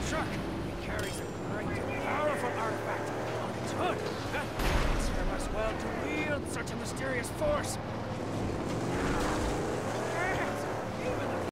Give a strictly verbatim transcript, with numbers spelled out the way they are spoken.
shark. It carries a great and powerful artifact on its hood. It will serve us well to wield such a mysterious force.